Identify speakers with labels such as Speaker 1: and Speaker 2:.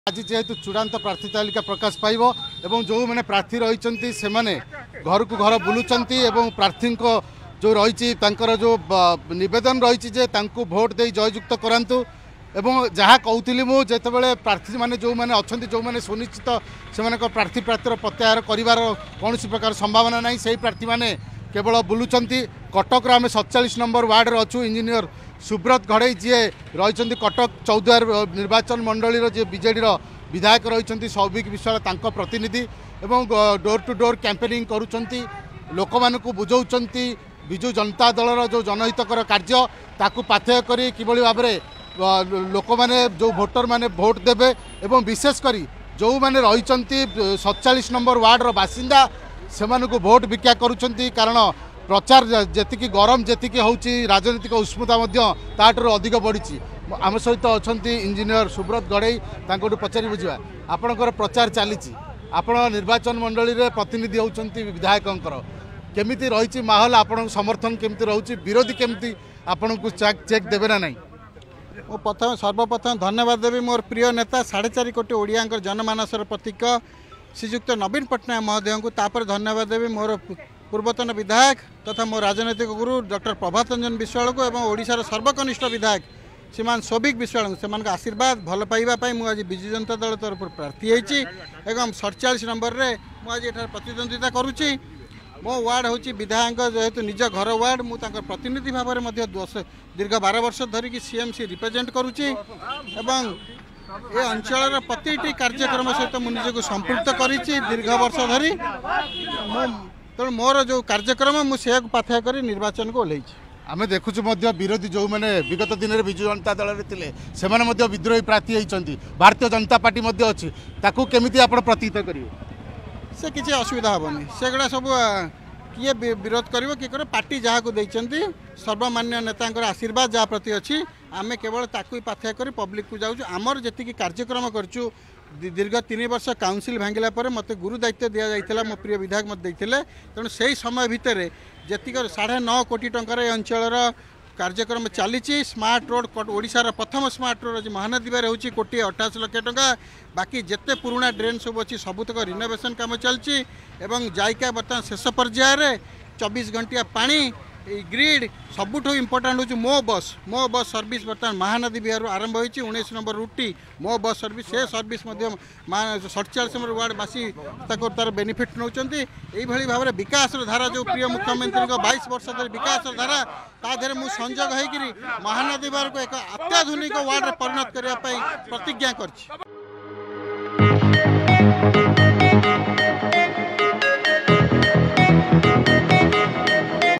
Speaker 1: आज जेहेतु चूड़ांत प्रार्थी तालिका प्रकाश पाइब एवं जो मैंने प्रार्थी रही से घर को घर बुलूंट प्रार्थी जो रही जो नवेदन रही भोट दे जययुक्त करातु एवं जहाँ कहूली मुझे प्रार्थी मैंने जो मैंने अच्छा जो मैंने सुनिश्चित से प्रार्थी प्रार्थी प्रत्याहार कर कौन प्रकार संभावना ना से प्रार्थी मैंने केवल बुलूंट कटक आम 47 नंबर वार्ड अच्छु इंजीनियर सुब्रत घड़ई जी रही कटक चौद्वार निर्वाचन मंडल जी बीजेडी विधायक रही सौभिक विश्वाल प्रतिनिधि एवं डोर टू डोर कैंपेनिंग करुँच लोक मानू बुझाऊँच विजु जनता दलर जो जनहितकर कार्य ताकू पाथेय कर किभली भाव में लोक मैंने जो भोटर मैंने भोट देवे एवं विशेषकर जो मैंने रही 47 नंबर वार्ड बासिंदा से भोट भिक्षा करुँच कारण प्रचार जी गरम जी हूँ राजनीतिक उष्णता ताठू अधिक बढ़ी आम सहित अच्छा इंजीनियर सुब्रत घड़ई पचारि बुझा आपणकर प्रचार चली आपण निर्वाचन मंडली रे प्रतिनिधि होती विधायक केमिति रही माहौल आपण समर्थन केमती रोचे विरोधी केमती आपण को चेक देवे ना नहीं
Speaker 2: मो प्रथम सर्वप्रथम धन्यवाद देवी मोर प्रिय नेता 4.5 कोटी ओडिया जनमानसर प्रतीक श्रीजुक्त नवीन पट्टनायक महोदय को तापर धन्यवाद देवी मोर पूर्वतन विधायक तथा मो राजनैतिक गुरु डॉक्टर प्रभात रंजन विश्वाल को एवं ओडिशार सर्वकनिष्ठ विधायक श्रीमान सौभिक विश्वाल से आशीर्वाद भल पाइबापी मुझे विजु जनता दल तरफ प्रार्थी होती 47 नंबर में मुझे प्रतिद्वंदिता करुच्ची मो वार्ड हूँ विधायक जेहेतु निज घर वार्ड मुझे प्रतिनिधि भाव में दीर्घ 12 वर्ष धरिकी सीएमसी रिप्रेजेंट करुच्ची एवं ये अंचल प्रति कार्यक्रम सहित मुझे को संपृक्त कर दीर्घ वर्ष धरी तेणु मोर जो कार्यक्रम मुझे पाथेय कर निर्वाचन को ओह्लैछि
Speaker 1: आम देखुँ विरोधी जो मैंने विगत दिन में विजु जनता दल में थे विद्रोही प्रार्थी होती भारतीय जनता पार्टी अच्छी ताकू केमिति आप प्रतिहित करेंगे
Speaker 2: से किसी असुविधा हेनी से गुड़ा सब किए विरोध कर किए कर पार्टी जहाँ को देती सर्वमान्य नेता आशीर्वाद जहाँ प्रति अच्छी आम केवल ताकू पाथेय कर पब्लिक को जाऊँ आमर जी कार्यक्रम करूँ दीर्घ 3 वर्ष काउंसिल भांगिला मत गुरु दायित्व दि जाता मो प्रिय विधायक मत देते तेणु से समय भितर जी 9.5 कोटी टंकार अंचल कार्यक्रम चली स्मार्ट रोड ओडिशार प्रथम स्मार्ट रोड आज महानदी हूँ 1,28 लाख टंका बाकी जिते पुराणा ड्रेन सब अच्छी सबुतक रिनोवेशन काम चलती जायका बर्तमान शेष पर्यायर 24 घंटिया पानी ग्रिड सबुठ इम्पोर्टाट हूँ मो बस सर्विस बर्तमान महानदी विहार आरंभ हो 19 नंबर रूटी मो बस सर्विस से सर्विस 47 नंबर वार्ड बासी तार बेनिफिट नौ भाव में विकास धारा जो प्रिय मुख्यमंत्री 22 वर्ष धरी विकास धारा ताधे मुझे संजोग होकर महानदी विहार को एक अत्याधुनिक वार्ड परिणत करने प्रतिज्ञा कर